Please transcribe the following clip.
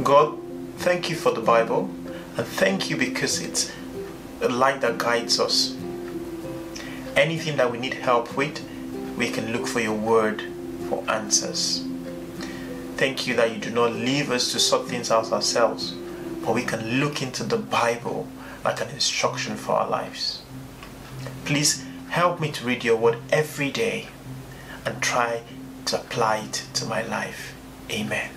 God, thank you for the Bible, and thank you because it's a light that guides us. Anything that we need help with, we can look for your word for answers. Thank you that you do not leave us to sort things out ourselves, but we can look into the Bible like an instruction for our lives. Please help me to read your word every day and try to apply it to my life. Amen.